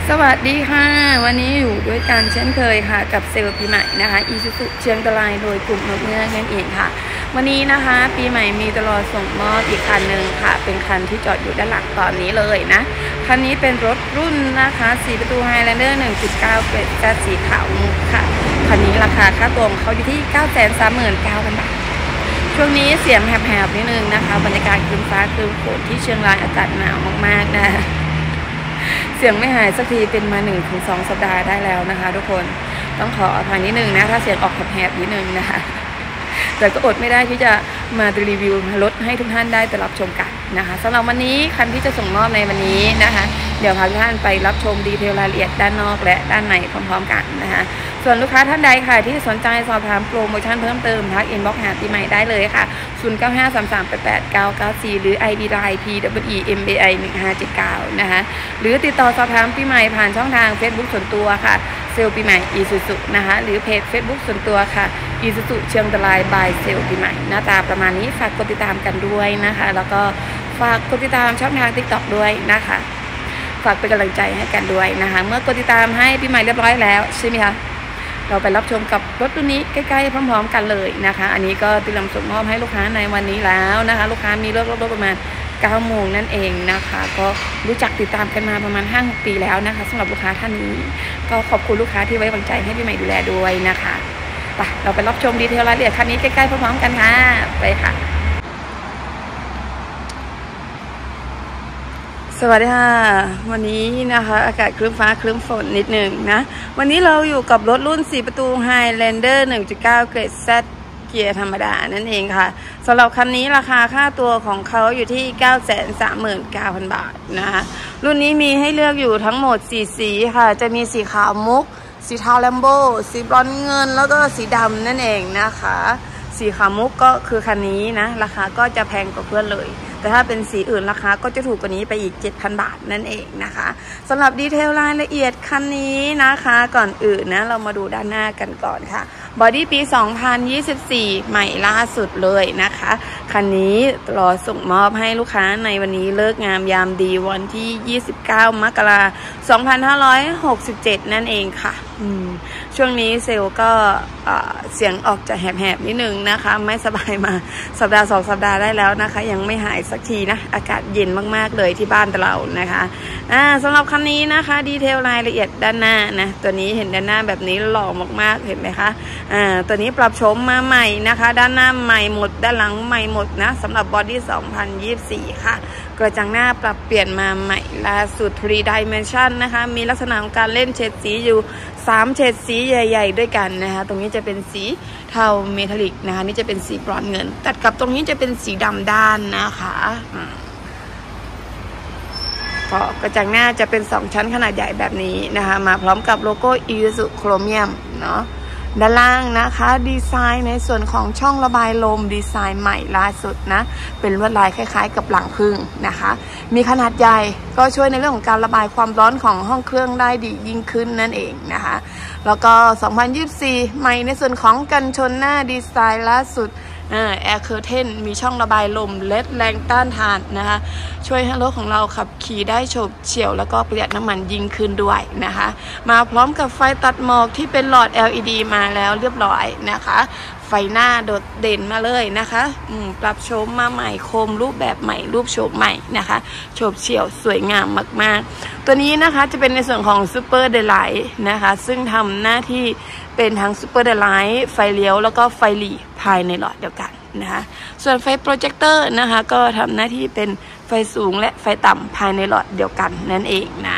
สวัสดีค่ะวันนี้อยู่ด้วยกันเช่นเคยค่ะกับเซลล์ปีใหม่นะคะอีซูซุเชียงตะไลโดยกลุ่มนกเงือกนั่นเองค่ะวันนี้นะคะปีใหม่มีตลอดส่งมอบอีกคันหนึ่งค่ะเป็นคันที่จอดอยู่ด้านหลังตอนนี้เลยนะคันนี้เป็นรถรุ่นนะคะ4 ประตู Highlander 1.9 เกรดแซดสีขาวมุกค่ะคันนี้ราคาค่าตัวของเขาอยู่ที่ 939,000 บาทช่วงนี้เสียงแหบๆนิดนึงนะคะบรรยากาศครึ้มฟ้าครึ้มฝนที่เชียงรายอากาศหนาวมากๆนะเสียงไม่หายสักทีเป็นมา 1-2 สัปดาห์ได้แล้วนะคะทุกคนต้องขออภัยนิดนึงนะถ้าเสียงออกแหบๆนิดนึงนะคะแต่ก็อดไม่ได้ที่จะมารีวิวรถให้ทุกท่านได้ไปรับชมกันนะคะสำหรับวันนี้คันที่จะส่งมอบในวันนี้นะคะเดี๋ยวพาทุกท่านไปรับชมดีเทลรายละเอียดด้านนอกและด้านในพร้อมๆกันนะคะส่วนลูกค้าท่านใดค่ะที่สนใจสอบถามโปรโมชั่นเพิ่มเติมทักอินบ็อกซ์หาปีใหม่ได้เลยค่ะ0953388994หรือ ID Line PWEMBI1579นะคะหรือติดต่อสอบถามปีใหม่ผ่านช่องทาง Facebook ส่วนตัวค่ะเซลล์ปีใหม่อีซูซุนะคะหรือเพจ Facebook ส่วนตัวค่ะอีซูซุเชียงตะไลบายเซลล์ปีใหม่หน้าตาประมาณนี้ฝากกดติดตามกันด้วยนะคะแล้วก็ฝากกดติดตามช่องทาง TikTok ด้วยนะคะฝากเป็นกำลังใจให้กันด้วยนะคะเมื่อกดติดตามให้ปีใหม่เรียบร้อยแล้วใช่ไหมคะเราไปรับชมกับรถรุ่นนี้ใกล้ๆพร้อมๆกันเลยนะคะอันนี้ก็เตรียมส่งมอบให้ลูกค้าในวันนี้แล้วนะคะลูกค้ามีเลิกรถประมาณ9 โมงนั่นเองนะคะก็รู้จักติดตามกันมาประมาณ 5-6 ปีแล้วนะคะสำหรับลูกค้าท่านนี้ก็ขอบคุณลูกค้าที่ไว้วางใจให้พี่ใหม่ดูแลด้วยนะคะไปเราไปรับชมดีเทลรายละเอียดคันนี้ใกล้ๆพร้อมๆกันค่ะไปค่ะสวัสดีค่ะวันนี้นะคะอากาศครึ้มฟ้าครึ้มฝนนิดหนึ่งนะวันนี้เราอยู่กับรถรุ่น4 ประตู Highlander 1.9 เกรด Z เกียร์ธรรมดานั่นเองค่ะสำหรับคันนี้ราคาค่าตัวของเขาอยู่ที่ 939,000 บาทนะคะรุ่นนี้มีให้เลือกอยู่ทั้งหมด4 สีค่ะจะมีสีขาวมุกสีเทาแลมโบสีบรอนซ์เงินแล้วก็สีดำนั่นเองนะคะสีขาวมุกก็คือคันนี้นะราคาก็จะแพงกว่าเพื่อนเลยแต่ถ้าเป็นสีอื่นราคาก็จะถูกกว่านี้ไปอีก 7,000 บาทนั่นเองนะคะสำหรับดีเทลรายละเอียดคันนี้นะคะก่อนอื่นนะเรามาดูด้านหน้ากันก่อนค่ะบอดี้ปี 2024 ใหม่ล่าสุดเลยนะคะคันนี้รอส่งมอบให้ลูกค้าในวันนี้เลิกงามยามดีวันที่ 29 มกราคม 2567 นั่นเองค่ะช่วงนี้เซลล์ก็เสียงออกจะแหบๆนิดนึงนะคะไม่สบายมาสัปดาห์ 2 สัปดาห์ได้แล้วนะคะยังไม่หายสักทีนะอากาศเย็นมากๆเลยที่บ้านเรานะคะสำหรับคันนี้นะคะดีเทลรายละเอียดด้านหน้านะตัวนี้เห็นด้านหน้าแบบนี้หล่อมากๆเห็นไหมคะตัวนี้ปรับโฉมมาใหม่นะคะด้านหน้าใหม่หมดด้านหลังใหม่หมดนะสำหรับบอดี้ 2024 ค่ะกระจังหน้าปรับเปลี่ยนมาใหม่ล่าสุด 3 Dimension นะคะมีลักษณะของการเล่นเฉดสีอยู่3 เฉดสีใหญ่ๆด้วยกันนะคะตรงนี้จะเป็นสีเทาเมทัลลิกนะคะนี่จะเป็นสีบรอนซ์เงินตัดกับตรงนี้จะเป็นสีดำด้านนะคะกระจังหน้าจะเป็น2 ชั้นขนาดใหญ่แบบนี้นะคะมาพร้อมกับโลโก้อีซูซุโครเมียมเนาะด้านล่างนะคะดีไซน์ในส่วนของช่องระบายลมดีไซน์ใหม่ล่าสุดนะเป็นลวดลายคล้ายๆกับหลังพึ่งนะคะมีขนาดใหญ่ก็ช่วยในเรื่องของการระบายความร้อนของห้องเครื่องได้ดียิ่งขึ้นนั่นเองนะคะแล้วก็ 2024 ใหม่ในส่วนของกันชนหน้าดีไซน์ล่าสุดแอร์เคอร์เทนมีช่องระบายลมเล็ดแรงต้านทานนะคะช่วยให้รถของเราขับขี่ได้โฉบเฉี่ยวแล้วก็ประหยัดน้ำมันยิ่งขึ้นด้วยนะคะมาพร้อมกับไฟตัดหมอกที่เป็นหลอด LED มาแล้วเรียบร้อยนะคะไฟหน้าโดดเด่นมาเลยนะคะปรับโฉมมาใหม่โคมรูปแบบใหม่รูปโฉมใหม่นะคะโฉบเฉี่ยวสวยงามมากๆตัวนี้นะคะจะเป็นในส่วนของซูเปอร์เดย์ไลท์นะคะซึ่งทำหน้าที่เป็นทั้งซูเปอร์เดย์ไลท์ไฟเลี้ยวแล้วก็ไฟหลีภายในหลอดเดียวกันนะคะส่วนไฟโปรเจคเตอร์นะคะก็ทำหน้าที่เป็นไฟสูงและไฟต่ำภายในหลอดเดียวกันนั่นเองนะ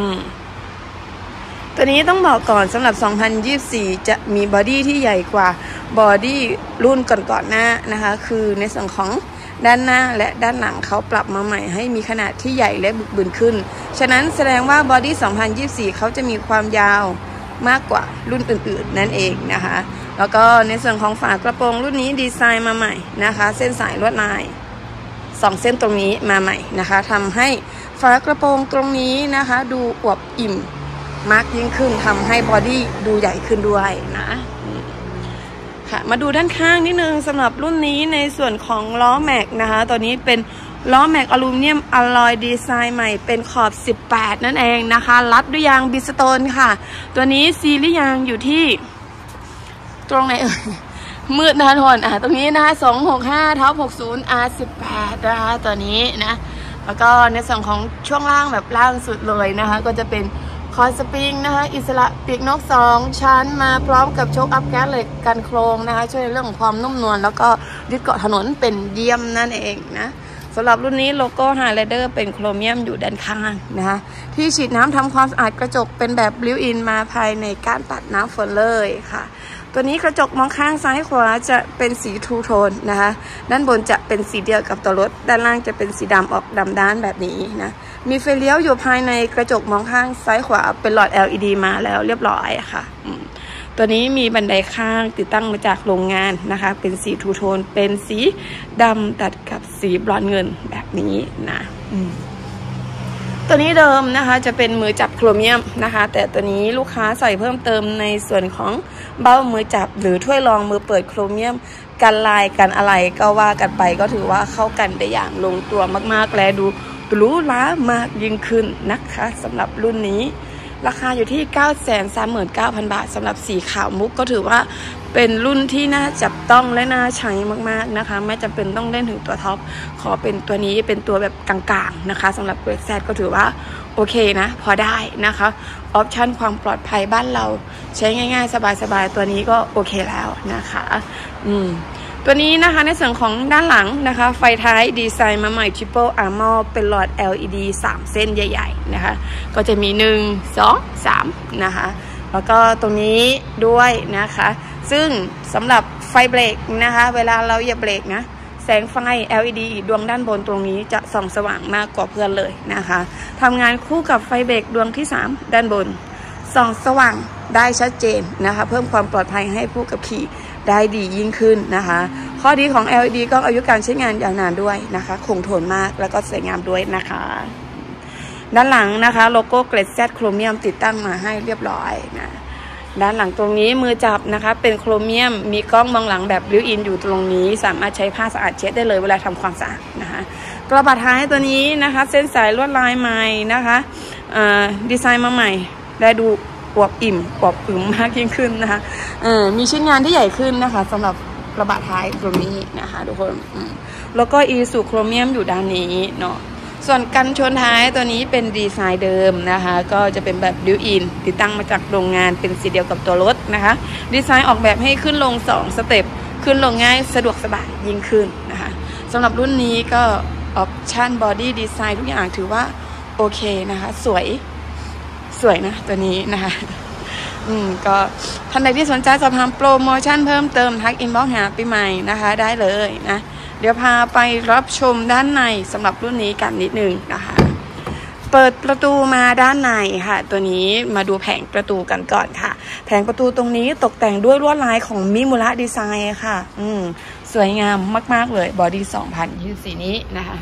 ตัวนี้ต้องบอกก่อนสำหรับ 2024 จะมีบอดี้ที่ใหญ่กว่าบอดี้รุ่นก่อนๆหน้านะคะคือในส่วนของด้านหน้าและด้านหลังเขาปรับมาใหม่ให้มีขนาดที่ใหญ่และบึกบึนขึ้นฉะนั้นแสดงว่าบอดี้ 2024 เขาจะมีความยาวมากกว่ารุ่นอื่นๆนั่นเองนะคะแล้วก็ในส่วนของฝากระโปรงรุ่นนี้ดีไซน์มาใหม่นะคะเส้นสายลวดลาย2 เส้นตรงนี้มาใหม่นะคะทำให้ฝากระโปรงตรงนี้นะคะดูอวบอิ่มมากยิ่งขึ้นทำให้บอดี้ดูใหญ่ขึ้นด้วยนะค่ะมาดูด้านข้างนิดนึงสำหรับรุ่นนี้ในส่วนของล้อแม็กนะคะตัวนี้เป็นล้อแม็กอลูมิเนียมอลลอยดีไซน์ใหม่เป็นขอบ18นั่นเองนะคะรัดด้วยยางบิสโตนค่ะตัวนี้ซีรีส์ยางอยู่ที่ตรงไหนมืดนะคะทุกคนตรงนี้นะคะ265/60 R18นะคะตัวนี้นะแล้วก็ในส่วนของช่วงล่างแบบล่างสุดเลยนะคะก็จะเป็นคอนสปริงนะคะอิสระปีกนก2ชั้นมาพร้อมกับโชคอัพแก๊สเหล็กกันโครงนะคะช่วยในเรื่องของความนุ่มนวลแล้วก็ยึดเกาะถนนเป็นเยี่ยมนั่นเองนะสำหรับรุ่นนี้โลโก้ไฮไลเดอร์เป็นโครเมียมอยู่ด้านข้างนะคะที่ฉีดน้ำทำความสะอาดกระจกเป็นแบบบิวอินมาภายในการปัดน้ำฝนเลยค่ะตัวนี้กระจกมองข้างซ้ายขวาจะเป็นสีทูโทนนะคะด้านบนจะเป็นสีเดียวกับตัวรถด้านล่างจะเป็นสีดำออกดำด้านแบบนี้นะมีไฟเลี้ยวอยู่ภายในกระจกมองข้างซ้ายขวาเป็นหลอด LED มาแล้วเรียบร้อยค่ะตัวนี้มีบันไดข้างติดตั้งมาจากโรงงานนะคะเป็นสีทูโทนเป็นสีดำตัดกับสีบรอนซ์เงินแบบนี้นะตัวนี้เดิมนะคะจะเป็นมือจับโครเมียมนะคะแต่ตัวนี้ลูกค้าใส่เพิ่มเติมในส่วนของเบ้ามือจับหรือถ้วยรองมือเปิดโครเมียมกันลายกันอะไรก็ว่ากันไปก็ถือว่าเข้ากันได้อย่างลงตัวมากๆและดูหรูหรามากยิ่งขึ้นนะคะสำหรับรุ่นนี้ราคาอยู่ที่ 939,000 บาทสำหรับสีขาวมุกก็ถือว่าเป็นรุ่นที่น่าจับต้องและน่าใช้มากๆนะคะไม่จำเป็นต้องเล่นถึงตัวท็อปขอเป็นตัวนี้เป็นตัวแบบกลางๆนะคะสำหรับเกรดแซดก็ถือว่าโอเคนะพอได้นะคะออปชั่นความปลอดภัยบ้านเราใช้ง่ายๆสบายๆตัวนี้ก็โอเคแล้วนะคะตัวนี้นะคะในส่วนของด้านหลังนะคะไฟท้ายดีไซน์มาใหม่ Triple Armor เป็นหลอด LED 3 เส้นใหญ่ๆนะคะก็จะมี1 2 3นะคะแล้วก็ตรงนี้ด้วยนะคะซึ่งสำหรับไฟเบรกนะคะเวลาเราเหยียบเบรกนะแสงไฟ LED ดวงด้านบนตรงนี้จะส่องสว่างมากกว่าเพื่อนเลยนะคะทำงานคู่กับไฟเบรกดวงที่3ด้านบนส่องสว่างได้ชัดเจนนะคะเพิ่มความปลอดภัยให้ผู้ขับขี่ได้ดียิ่งขึ้นนะคะข้อดีของ LED ก็อายุการใช้งานยาวนานด้วยนะคะคงทนมากแล้วก็สวยงามด้วยนะคะด้านหลังนะคะโลโก้เกรดแซดโครเมียมติดตั้งมาให้เรียบร้อยนะด้านหลังตรงนี้มือจับนะคะเป็นโครเมียมมีกล้องมองหลังแบบบิวอินอยู่ตรงนี้สามารถใช้ผ้าสะอาดเช็ดได้เลยเวลาทำความสะอาดนะคะกระบะท้ายตัวนี้นะคะเส้นสายลวดลายใหม่นะคะดีไซน์มาใหม่ได้ดูอวบอิ่มอวบอึมมากยิ่งขึ้นนะคะมีชิ้นงานที่ใหญ่ขึ้นนะคะสำหรับกระบะท้ายตรงนี้นะคะทุกคนแล้วก็อีซูโครเมียมอยู่ด้านนี้เนาะส่วนกันชนท้ายตัวนี้เป็นดีไซน์เดิมนะคะก็จะเป็นแบบบิวอินติดตั้งมาจากโรงงานเป็นสีเดียวกับตัวรถนะคะดีไซน์ออกแบบให้ขึ้นลง2สเต็ปขึ้นลงง่ายสะดวกสบายยิ่งขึ้นนะคะสำหรับรุ่นนี้ก็ออปชั่นบอดี้ดีไซน์ทุกอย่างถือว่าโอเคนะคะสวยนะตัวนี้นะคะก็ท่านใดที่สนใจสอบถามโปรโมชั่นเพิ่มเติมทักอินบ็อกซ์หาปีใหม่นะคะได้เลยนะเดี๋ยวพาไปรับชมด้านในสำหรับรุ่นนี้กันนิดนึงนะคะเปิดประตูมาด้านในค่ะตัวนี้มาดูแผงประตูกันก่อนค่ะแผงประตูตรงนี้ตกแต่งด้วยลวดลายของมิมูระดีไซน์ค่ะสวยงามมากๆเลยบอดี้2024นี้นะคะ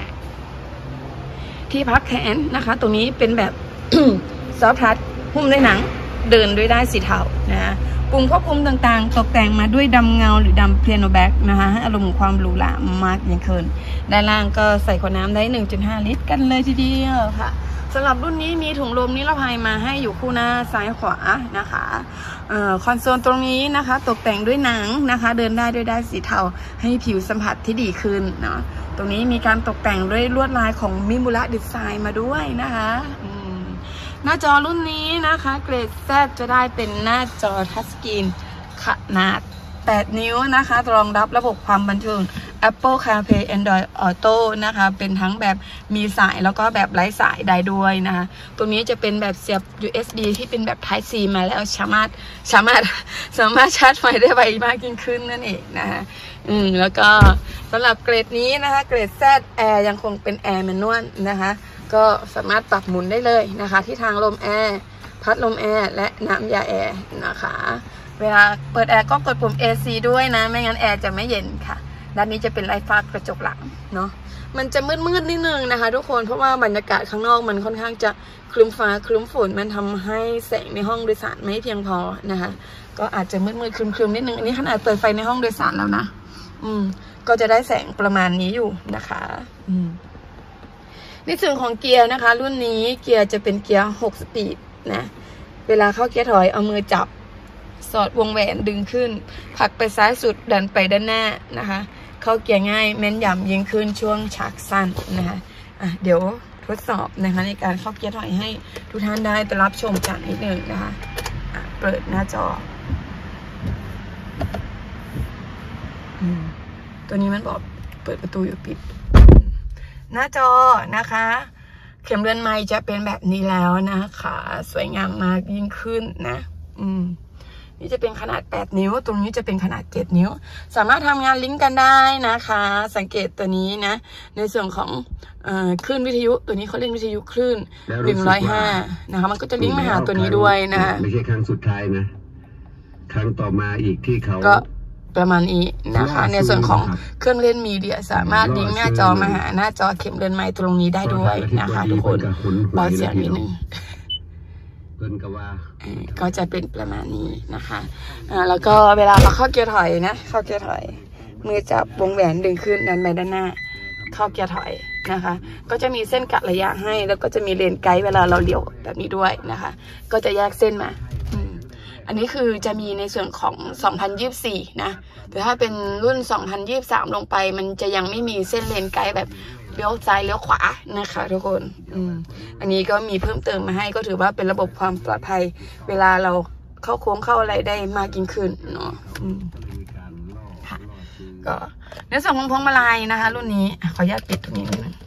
ที่พักแขนนะคะตรงนี้เป็นแบบ ซอฟทัชหุ้มด้วยหนังเดินด้วยได้สีเทานะปุ่มควบคุมต่างๆตกแต่งมาด้วยดำเงาหรือดำเพียโนแบ็กนะคะให้อารมณ์ความหรูหรามากยิ่งขึ้นด้านล่างก็ใส่ขวดน้ำได้ 1.5 ลิตรกันเลยทีเดียวค่ะสำหรับรุ่นนี้มีถุงลมนิรภัยมาให้อยู่คู่หน้าซ้ายขวานะคะคอนโซลตรงนี้นะคะตกแต่งด้วยหนังนะคะเดินได้ด้วยได้สีเทาให้ผิวสัมผัสที่ดีขึ้นเนาะตรงนี้มีการตกแต่งด้วยลวดลายของมิมูระดีไซน์มาด้วยนะคะหน้าจอรุ่นนี้นะคะเกรด Z จะได้เป็นหน้าจอทัชสกรีนขนาด8 นิ้วนะคะรองรับระบบความบันเทิง Apple CarPlay Android Auto นะคะเป็นทั้งแบบมีสายแล้วก็แบบไร้สายได้ด้วยนะคะตรงนี้จะเป็นแบบเสียบ USB ที่เป็นแบบ Type C มาแล้วสามารถชาร์จไฟได้ไวมากยิ่งขึ้นนั่นเองนะคะแล้วก็สำหรับเกรดนี้นะคะเกรด Z Air ยังคงเป็น Air Manual นะคะก็สามารถปรับหมุนได้เลยนะคะที่ทางลมแอร์พัดลมแอร์และน้ำยาแอร์นะคะเวลาเปิดแอร์ก็กดปุ่ม AC ด้วยนะไม่งั้นแอร์จะไม่เย็นค่ะด้านนี้จะเป็นไร้ฟ้ากระจกหลังเนาะมันจะมืดนิดนึงนะคะทุกคนเพราะว่าบรรยากาศข้างนอกมันค่อนข้างจะครึ้มฟ้าครึ้มฝนมันทำให้แสงในห้องโดยสารไม่เพียงพอนะคะก็อาจจะมืดครึ้มนิดนึงอันนี้ขนาดเปิดไฟในห้องโดยสารแล้วนะก็จะได้แสงประมาณนี้อยู่นะคะในส่วนของเกียร์นะคะรุ่นนี้เกียร์จะเป็นเกียร์6 สปีดนะเวลาเข้าเกียร์ถอยเอามือจับสอดวงแหวนดึงขึ้นผลักไปซ้ายสุดดันไปด้านหน้านะคะเข้าเกียร์ง่ายแม่นยำยิ่งขึ้นช่วงฉากสั้นนะคะเดี๋ยวทดสอบนะคะในการเข้าเกียร์ถอยให้ทุกท่านได้รับชมกันนิดนึงนะคะเปิดหน้าจอตัวนี้มันบอกเปิดประตูอยู่ปิดหน้าจอนะคะเข็มเรือนไม้จะเป็นแบบนี้แล้วนะคะสวยงามมากยิ่งขึ้นนะนี่จะเป็นขนาด8 นิ้วตรงนี้จะเป็นขนาด7 นิ้วสามารถทำงานลิงก์กันได้นะคะสังเกตตัวนี้นะในส่วนของคลื่นวิทยุตัวนี้เขาเรียกวิทยุคลื่น105นะคะมันก็จะลิงก์มาหาตัวนี้ด้วยนะไม่ใช่ครั้งสุดท้ายนะครั้งต่อมาอีกที่เขาก็ประมาณนี้นะคะในส่วนของเครื่องเล่นมีเดียสามารถลิงก์หน้าจอมาหาหน้าจอเข็มเรือนไม้ตรงนี้ได้ด้วยนะคะทุกคนเบาเสียงนิดนึงก็จะเป็นประมาณนี้นะคะแล้วก็เวลาเราเข้าเกียร์ถอยนะเข้าเกียร์ถอยมือจับวงแหวนดึงขึ้นดันไปด้านหน้าเข้าเกียร์ถอยนะคะก็จะมีเส้นกะระยะให้แล้วก็จะมีเลนไกด์เวลาเราเลี้ยวแบบนี้ด้วยนะคะก็จะแยกเส้นมาอันนี้คือจะมีในส่วนของ2024นะแต่ถ้าเป็นรุ่น2023ลงไปมันจะยังไม่มีเส้นเลนไกด์แบบเลี้ยวซ้ายเลี้ยวขวานะคะทุกคนอันนี้ก็มีเพิ่มเติมมาให้ก็ถือว่าเป็นระบบความปลอดภัยเวลาเราเข้าโค้งเข้าอะไรได้มากยิ่งขึ้นเนาะค่ะก็ในส่วนของพวงมาลัยนะคะรุ่นนี้ขออนุญาตปิดตรงนี้นิดนึง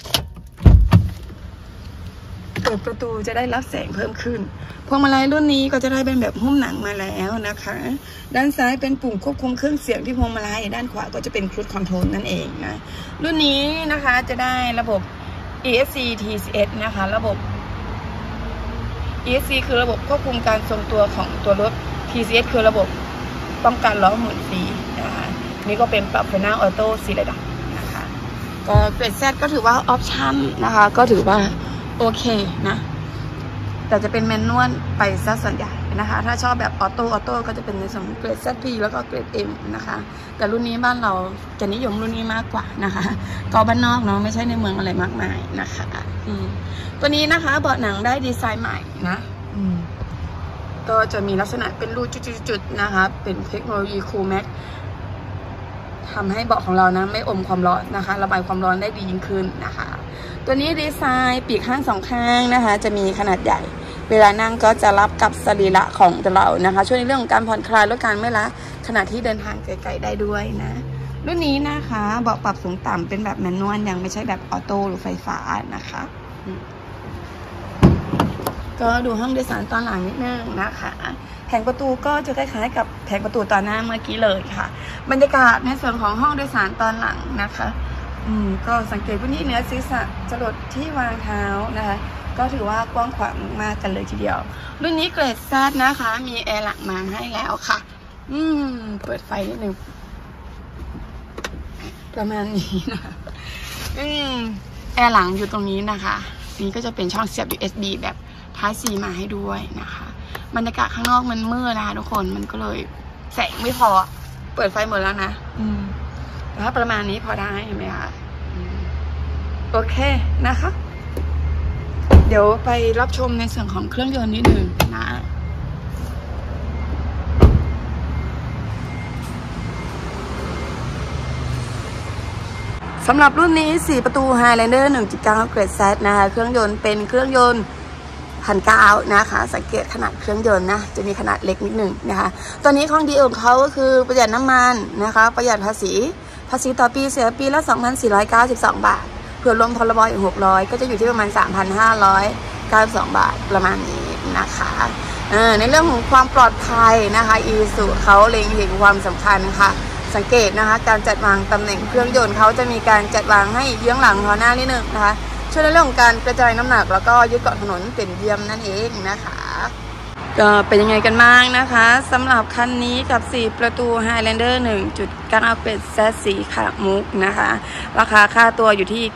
เปิดประตูจะได้รับแสงเพิ่มขึ้นพวงมาลัยรุ่นนี้ก็จะได้เป็นแบบหุ้มหนังมาแล้วนะคะด้านซ้ายเป็นปุ่มควบคุมเครื่องเสียงที่พวงมาลัยด้านขวาก็จะเป็นครูซคอนโทรลนั่นเองนะรุ่นนี้นะคะจะได้ระบบ ESC TCS นะคะระบบ ESC คือระบบควบคุมการทรงตัวของตัวรถ TCS คือระบบป้องกันล้อหมุนฟรีนะคะนี่ก็เป็นปรับไฟหน้าออโต้4 ระดับนะคะก็เกรด Z ก็ถือว่าออปชั่นนะคะก็ถือว่าโอเคนะแต่จะเป็นแมนนวลไปซะส่วนใหญ่นะคะถ้าชอบแบบออโต้ก็จะเป็นในส่วนเกรด ZP แล้วก็เกรด M นะคะแต่รุ่นนี้บ้านเราจะนิยมรุ่นนี้มากกว่านะคะก็บ้านนอกเนาะไม่ใช่ในเมืองอะไรมากมายนะคะตัวนี้นะคะเบาะหนังได้ดีไซน์ใหม่นะก็จะมีลักษณะเป็นรูจุดๆนะคะเป็นเทคโนโลยี Cool Max ทำให้เบาะของเรานะไม่อมความร้อนนะคะระบายความร้อนได้ดียิ่งขึ้นนะคะตัวนี้ดีไซน์ปีกข้าง2 ข้างนะคะจะมีขนาดใหญ่เวลานั่งก็จะรับกับสรีระของเรานะคะช่วยในเรื่องของการผ่อนคลายลดการเมื่อยล้าขณะที่เดินทางไกลๆได้ด้วยนะรุ่นนี้นะคะเบาะปรับสูงต่ำเป็นแบบแมนนวลยังไม่ใช่แบบออโต้หรือไฟฟ้านะคะก็ดูห้องโดยสารตอนหลังนิดนึงนะคะแผงประตูก็จะคล้ายๆกับแผงประตูตอนหน้าเมื่อกี้เลยค่ะบรรยากาศในส่วนของห้องโดยสารตอนหลังนะคะก็สังเกตพื้นที่เหนือศีรษะจรดที่วางเท้านะคะก็ถือว่ากว้างขวางมากกันเลยทีเดียวรุ่นนี้เกรด Z นะคะมีแอร์หลังมาให้แล้วค่ะเปิดไฟนิดนึงประมาณนี้นะแอร์หลังอยู่ตรงนี้นะคะนี่ก็จะเป็นช่องเสียบ USB แบบ Type C มาให้ด้วยนะคะบรรยากาศข้างนอกมันมืดนะคะทุกคนมันก็เลยแสงไม่พอเปิดไฟหมดแล้วนะแต่ถ้าประมาณนี้พอได้ไหมคะโอเคนะคะเดี๋ยวไปรับชมในส่วนของเครื่องยนต์นิดหนึ่งนะสำหรับรุ่นนี้4 ประตู Highlander 1.9 เกรด Z นะคะเครื่องยนต์เป็นเครื่องยนต์1,900นะคะสังเกตขนาดเครื่องยนต์นะจะมีขนาดเล็กนิดหนึ่งนะคะตัวนี้ของดีของเขาก็คือประหยัดน้ำมันนะคะประหยัดภาษีต่อปีเสียปีละ 2,492 บาทเผื่อรวมพรบอีก600ก็จะอยู่ที่ประมาณ 3,592 บาทประมาณนี้นะคะในเรื่องของความปลอดภัยนะคะIsuzuเขาเล็งเห็นความสำคัญค่ะสังเกตนะคะการจัดวางตำแหน่งเครื่องยนต์เขาจะมีการจัดวางให้เยื้องหลังหัวหน้านิดนึงนะคะช่วยในเรื่องของการกระจายน้ำหนักแล้วก็ยึดเกาะถนนเป็นเยี่ยมนั่นเองนะคะก็เป็นยังไงกันบ้างนะคะสำหรับคันนี้กับ4 ประตู Highlander 1.9 เกรด Z สีขาวมุกนะคะราคาค่าตัวอยู่ที่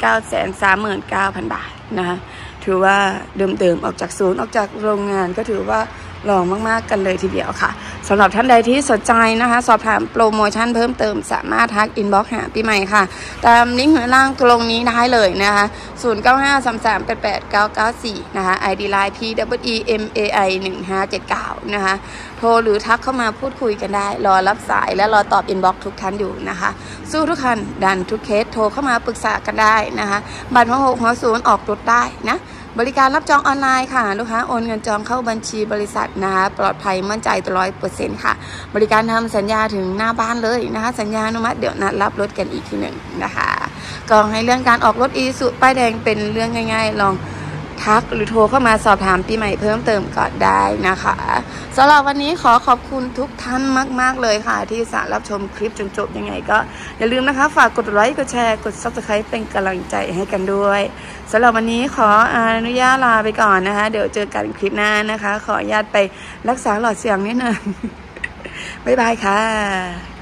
939,000 บาทนะคะถือว่าเดิมๆออกจากศูนย์ออกจากโรงงานก็ถือว่าหล่อมากๆกันเลยทีเดียวค่ะสำหรับท่านใดที่สนใจนะคะสอบถามโปรโมชั่นเพิ่มเติมสามารถทักอินบ็อกซ์หาปีใหม่ค่ะตามลิงก์ข้างล่างตรงนี้ได้เลยนะคะ0953388994นะคะ ID Line PWEMAI 1579นะคะโทรหรือทักเข้ามาพูดคุยกันได้รอรับสายและรอตอบอินบ็อกซ์ทุกท่านอยู่นะคะสู้ทุกคันดันทุกเคสโทรเข้ามาปรึกษากันได้นะคะบัตรหัว6หัว0ออกรถได้นะบริการรับจองออนไลน์ค่ะลูกค้าโอนเงินจองเข้าบัญชีบริษัทนะคะปลอดภัยมั่นใจ100%ค่ะบริการทำสัญญาถึงหน้าบ้านเลยนะคะสัญญาอนุมัติเดี๋ยวนัดรับรถกันอีกทีหนึ่งนะคะก็ให้เรื่องการออกรถอีซูป้ายแดงเป็นเรื่องง่ายๆลองทักหรือโทรเข้ามาสอบถามปีใหม่เพิ่มเติมก่อนได้นะคะสำหรับวันนี้ขอบคุณทุกท่านมากๆเลยค่ะที่สารรับชมคลิปจนจบยังไงก็อย่าลืมนะคะฝากกดไลค์กดแชร์กด Subscribe เป็นกำลังใจให้กันด้วยสำหรับวันนี้ขออนุญาตลาไปก่อนนะคะเดี๋ยวเจอกันคลิปหน้านะคะขออนุญาตไปรักษาหลอดเสียงนิดนึงบ๊ายบายค่ะ